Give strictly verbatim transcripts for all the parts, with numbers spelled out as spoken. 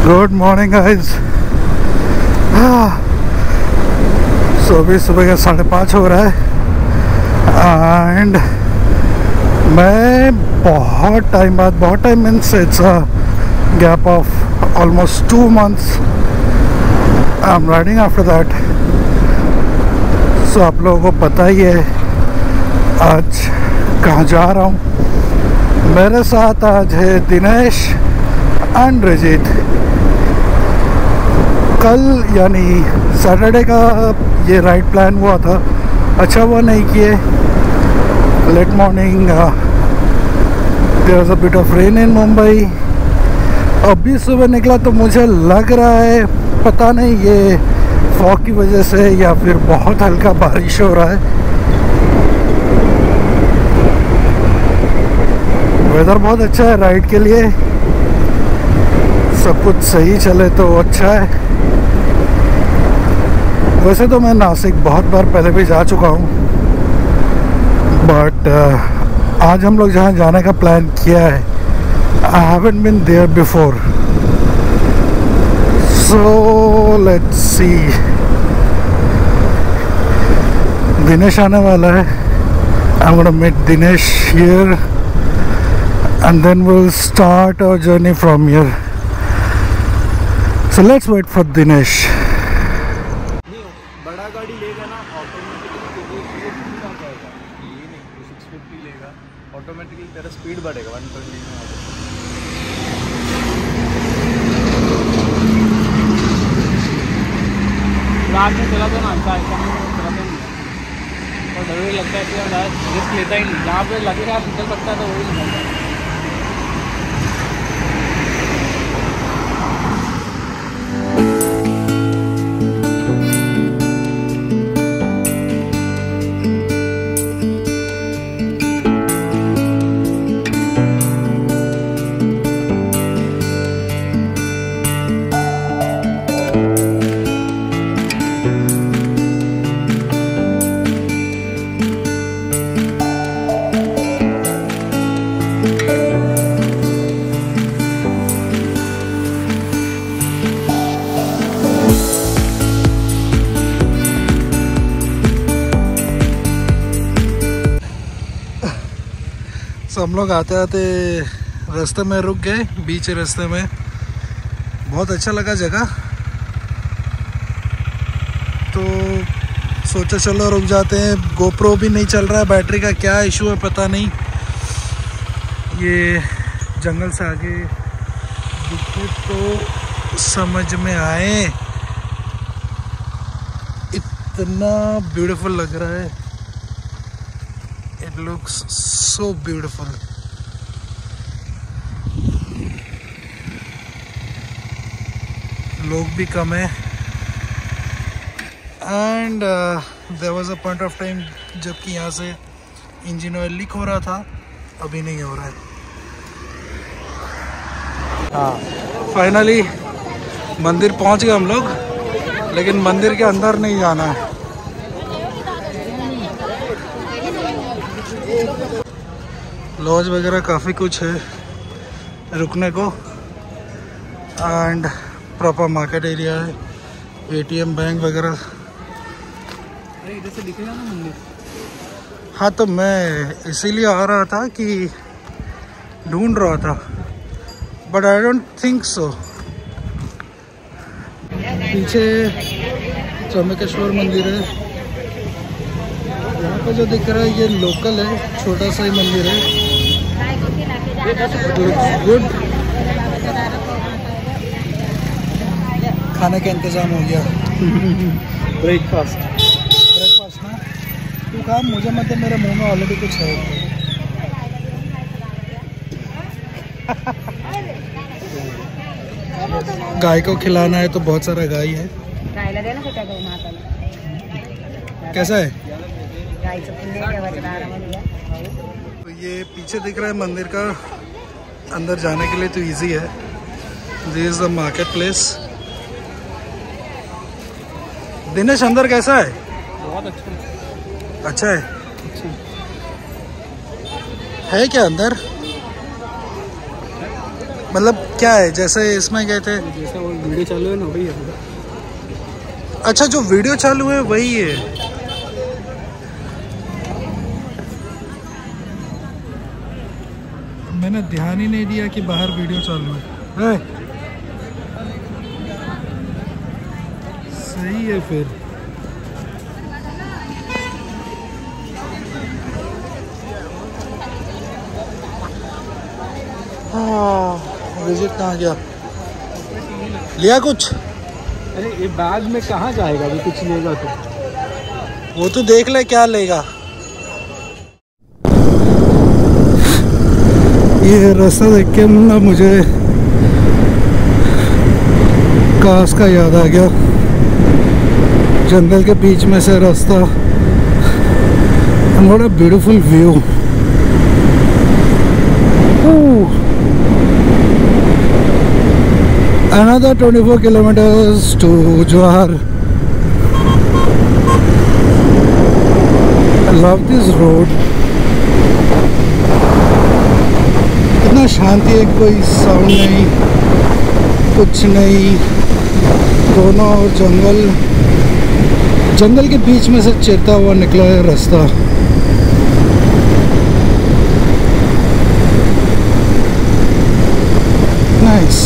Good morning guys. सो अभी सुबह का साढ़े पाँच हो रहा है एंड मैं बहुत टाइम बाद बहुत time means it's a gap of almost two months I am riding after that. So आप लोगों को पता ही है आज कहाँ जा रहा हूँ। मेरे साथ आज है दिनेश एंड रजित। कल यानी सैटरडे का ये राइड प्लान हुआ था, अच्छा वो नहीं किए। Late morning there was a bit of rain in Mumbai. अभी सुबह निकला तो मुझे लग रहा है पता नहीं ये फॉग की वजह से या फिर बहुत हल्का बारिश हो रहा है। वेदर बहुत अच्छा है राइड के लिए, सब कुछ सही चले तो अच्छा है। वैसे तो मैं नासिक बहुत बार पहले भी जा चुका हूँ, बट uh, आज हम लोग जहाँ जाने का प्लान किया है I haven't been there before. So let's see. Dinesh आने वाला है। I am gonna meet Dinesh here and then we will start our journey from here. So let's wait for Dinesh. बड़ा गाड़ी लेगा ना ऑटोमेटिकली जाएगा, ये नहीं तो सिक्स फिफ्टी लेगा ऑटोमेटिकली तेरा स्पीड बढ़ेगा वन ट्वेंटी में। रात में चला तो ना अच्छा ऐसा चलाता नहीं और डर भी लगता है कि यार रिस्क लेता ही नहीं। जहाँ पे लगेगा निकल सकता है तो वही निकलता है। तो हम लोग आते आते रास्ते में रुक गए, बीच रास्ते में। बहुत अच्छा लगा जगह, तो सोचा चलो रुक जाते हैं। गोप्रो भी नहीं चल रहा है, बैटरी का क्या इशू है पता नहीं। ये जंगल से आगे दिखे तो समझ में आए। इतना ब्यूटीफुल लग रहा है, इट लुक्स सो ब्यूटीफुल। लोग भी कम है and there was a point of time जबकि यहाँ से इंजन ऑयल लीक हो रहा था, अभी नहीं हो रहा है। हाँ फाइनली मंदिर पहुँच गए हम लोग, लेकिन मंदिर के अंदर नहीं जाना है। लॉज वगैरह काफ़ी कुछ है रुकने को एंड प्रॉपर मार्केट एरिया है, एटीएम बैंक वगैरह। इधर से दिखेगा ना मंदिर। हाँ तो मैं इसीलिए आ रहा था कि ढूंढ रहा था, but I don't think so. पीछे चंबकेश्वर मंदिर है, यहाँ पे जो दिख रहा है ये लोकल है, छोटा सा ही मंदिर है। गुड खाने का इंतजाम हो गया। ब्रेकफास्ट ब्रेकफास्ट ना तू खा, मुझे मतलब मेरे मुंह में ऑलरेडी कुछ है। गाय को खिलाना है तो बहुत सारा गाय है। कैसा है? तो ये पीछे दिख रहा है मंदिर का, अंदर जाने के लिए तो इजी है। This is the market place. Dinesh अंदर कैसा है? बहुत अच्छा अच्छा है। है क्या अंदर? मतलब क्या है, जैसे इसमें गए थे? जैसा वो वीडियो चालू है ना वही है। अच्छा, जो वीडियो चालू है वही है। मैंने ध्यान ही नहीं दिया कि बाहर वीडियो चालू है। है? सही है फिर। हाँ, विजिट कहाँ गया? लिया कुछ? अरे ये बैग में कहाँ जाएगा, अभी कुछ लेगा तो? वो तो देख ले क्या लेगा। ये रास्ता देख के ना मुझे काश का याद आ गया। जंगल के बीच में से रास्ता, and what a beautiful view. Ooh. Another twenty-four kilometers to Johar. I love this road. इतना शांति है, कोई साउंड नहीं, कुछ नहीं। दोनों और जंगल, जंगल के बीच में से चलता हुआ निकला है रास्ता। Nice.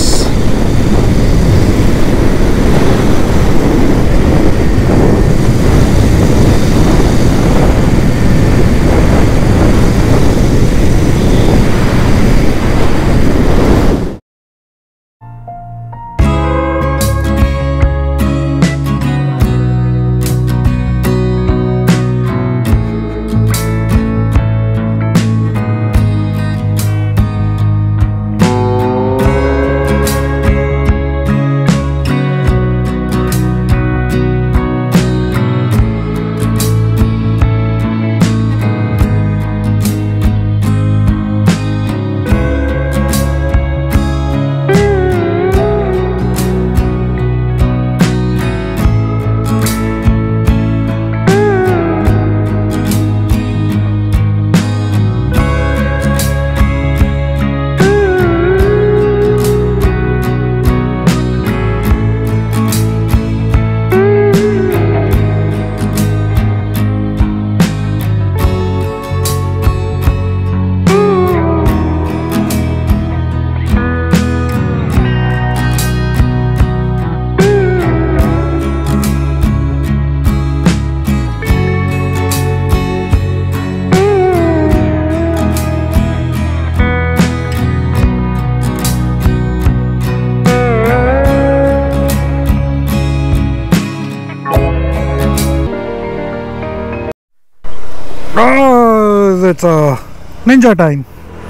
Oh, it's a ninja time.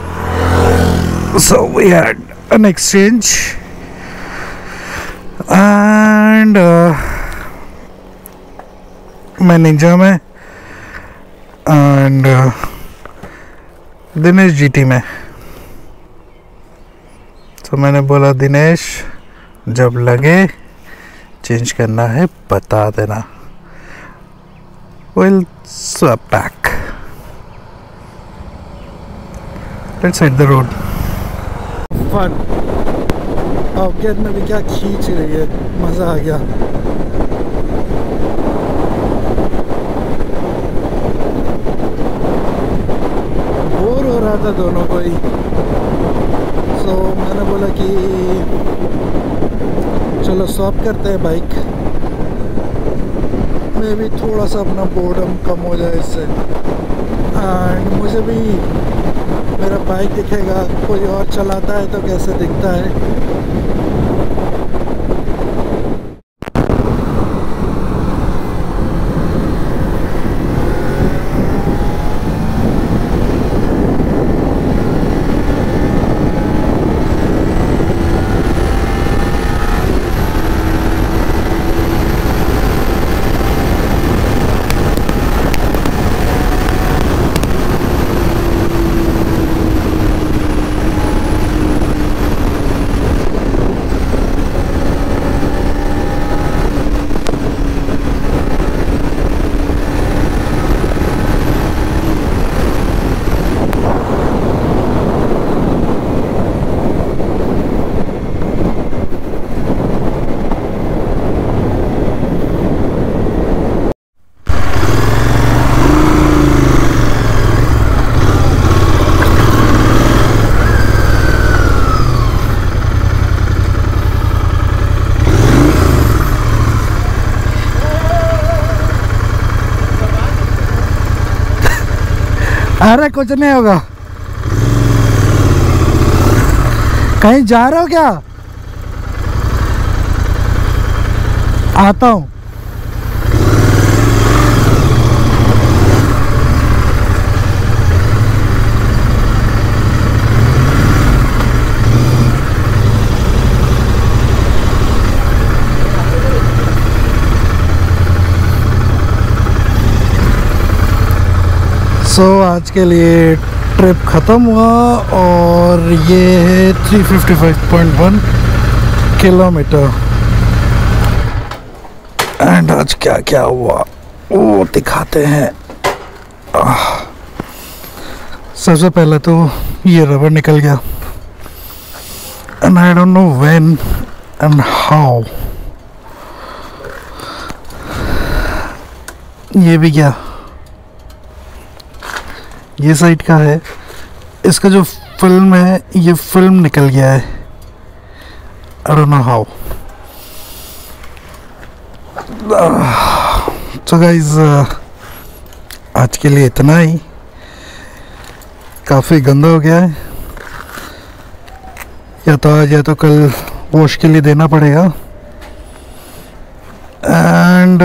So we had an exchange, and uh, मैं ninja में and uh, दिनेश जीटी में। तो मैंने बोला दिनेश जब लगे चेंज करना है बता देना, we'll swap back. Let's hit the road. Fun. अब गेट में भी क्या खींच रही है, मज़ा आ गया। बोर हो रहा था दोनों को ही, so मैंने बोला कि चलो स्वैप करते हैं बाइक में भी, थोड़ा सा अपना बोर्डम कम हो जाए इससे। एंड मुझे भी मेरा बाइक दिखेगा, कोई और चलाता है तो कैसे दिखता है। अरे कुछ नहीं होगा। कहीं जा रहे हो क्या? आता हूँ। सो so, आज के लिए ट्रिप ख़त्म हुआ और ये है three fifty five point one kilometre. And आज क्या क्या हुआ वो दिखाते हैं। आह, सबसे पहले तो ये रबर निकल गया and I don't know when and how. ये भी क्या, ये साइड का है, इसका जो फिल्म है ये फिल्म निकल गया है। I don't know how. तो गाइस आज के लिए इतना ही। काफ़ी गंदा हो गया है, या तो आज या तो कल वॉश के लिए देना पड़ेगा। And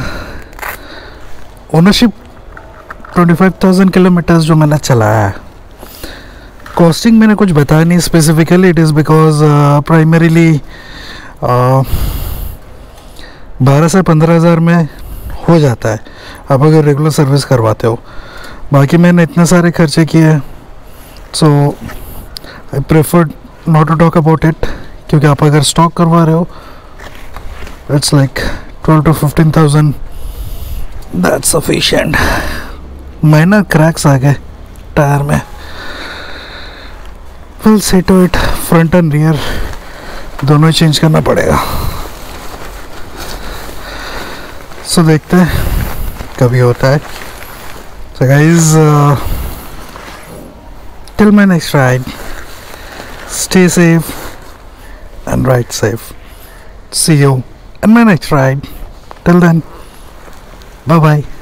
ownership twenty five thousand kilometres जो मैंने चलाया है। कॉस्टिंग मैंने कुछ बताया नहीं specifically, it is because primarily बारह से पंद्रह हज़ार में हो जाता है आप अगर रेगुलर सर्विस करवाते हो। बाकी मैंने इतने सारे खर्चे किए, so I prefer not to talk about it, क्योंकि आप अगर स्टॉक करवा रहे हो it's like twelve to fifteen thousand, that's sufficient. Minor cracks आ गए टायर में, will see to it. Front and rear दोनों ही चेंज करना पड़ेगा। सो so, देखते हैं कभी होता है। So guys, till my next ride, stay safe and ride safe. See you in my next ride. Till then, bye bye.